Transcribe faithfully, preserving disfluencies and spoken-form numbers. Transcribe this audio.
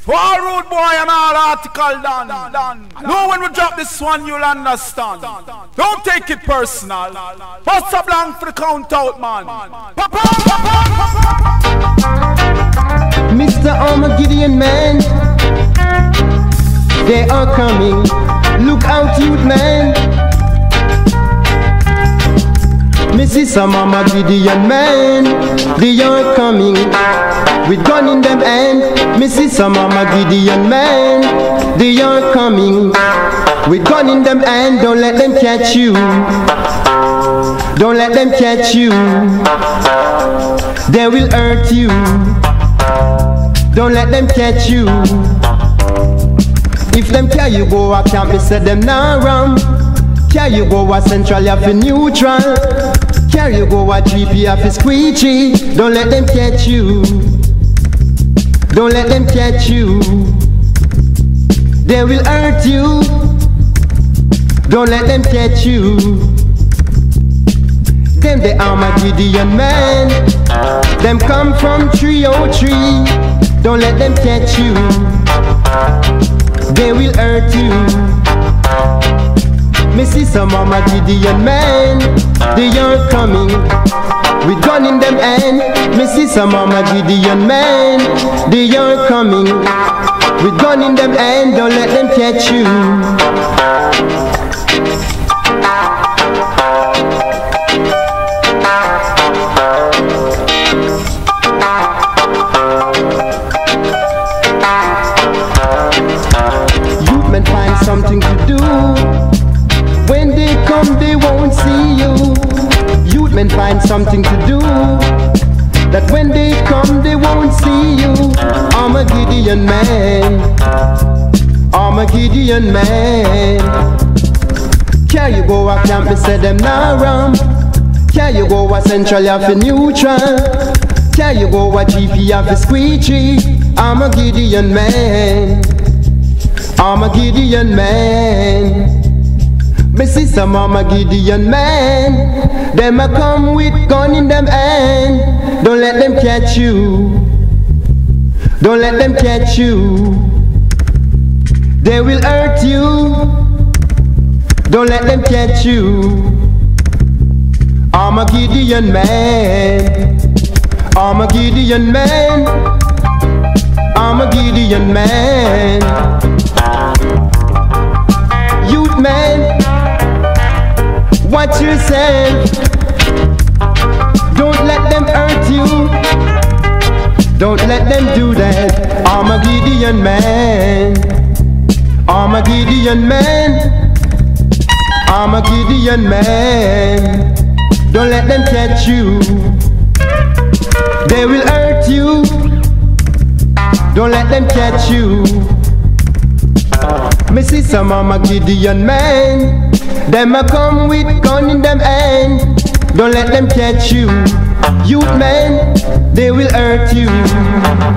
All road boy and all article done. done. Know when we drop this one, you'll understand. Don't take it personal. Bust up long for the count out, man. Mister Armageddon man, they are coming. Look out, youth man. Missus Armageddon man, they are coming. With gun in them hand, Missus Armageddon man, they are coming. With gun in them hand, don't let them catch you. Don't let them catch you. They will hurt you. Don't let them catch you. If them carry you go, I can't be said them now rum. Carry you go, a central, you have neutral. Carry you go, a G P, you have squeegee. Don't let them catch you. Don't let them catch you. They will hurt you. Don't let them catch you. Them the Armageddon man. Them come from three oh three. Don't let them catch you. They will hurt you. Missus Armageddon man, they are coming. With gun in them hand, Missus Armageddon man, they are coming. With gun in them hand, don't let them catch you. Youth men find something to do. When they come, they won't see you. Youth men find something to do. That when they come, they won't see you. Armageddon man, Armageddon man. Can you go a camp, me say them now rum. Can you go a central, you have a neutral. Can you go a G P, you have a squeegee. Armageddon man, Armageddon man. Missus Armageddon man, them a come with gun in them hand. Don't let them catch you. Don't let them catch you. They will hurt you. Don't let them catch you. Armageddon man, Armageddon man, Armageddon man. Youth man, watch yourself. Don't let them hurt you. Don't let them do that. Armageddon man, Armageddon man, Armageddon man. Don't let them catch you. They will hurt you. Don't let them catch you. Missus Armageddon man, them a come with gun in them hand. Don't let them catch you. Youth men, they will hurt you.